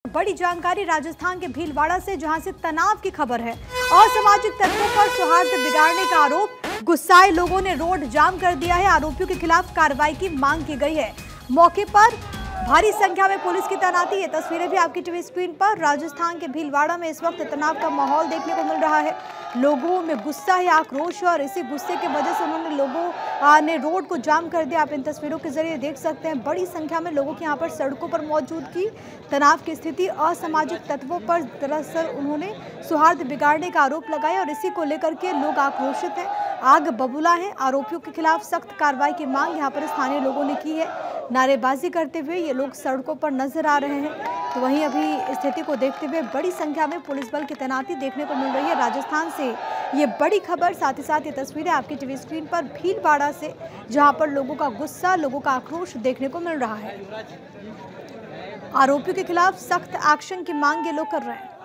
बड़ी जानकारी राजस्थान के भीलवाड़ा से, जहां से तनाव की खबर है। असामाजिक तत्वों पर सौहार्द बिगाड़ने का आरोप, गुस्साए लोगों ने रोड जाम कर दिया है। आरोपियों के खिलाफ कार्रवाई की मांग की गई है। मौके पर भारी संख्या में पुलिस की तैनाती। ये तस्वीरें भी आपकी टीवी स्क्रीन पर। राजस्थान के भीलवाड़ा में इस वक्त तनाव का माहौल देखने को मिल रहा है। लोगों में गुस्सा है, आक्रोश है और इसी गुस्से की वजह से उन्होंने लोगों ने रोड को जाम कर दिया। आप इन तस्वीरों के जरिए देख सकते हैं, बड़ी संख्या में लोगों की यहाँ पर सड़कों पर मौजूदगी, तनाव की स्थिति। असामाजिक तत्वों पर दरअसल उन्होंने सौहार्द बिगाड़ने का आरोप लगाया और इसी को लेकर के लोग आक्रोशित हैं, आग बबूला है। आरोपियों के खिलाफ सख्त कार्रवाई की मांग यहाँ पर स्थानीय लोगों ने की है। नारेबाजी करते हुए ये लोग सड़कों पर नजर आ रहे हैं। तो वहीं अभी स्थिति को देखते हुए बड़ी संख्या में पुलिस बल की तैनाती देखने को मिल रही है। राजस्थान से ये बड़ी खबर, साथ ही साथ ये तस्वीरें आपकी टीवी स्क्रीन पर भीलवाड़ा से, जहां पर लोगों का गुस्सा, लोगों का आक्रोश देखने को मिल रहा है। आरोपियों के खिलाफ सख्त एक्शन की मांग ये लोग कर रहे हैं।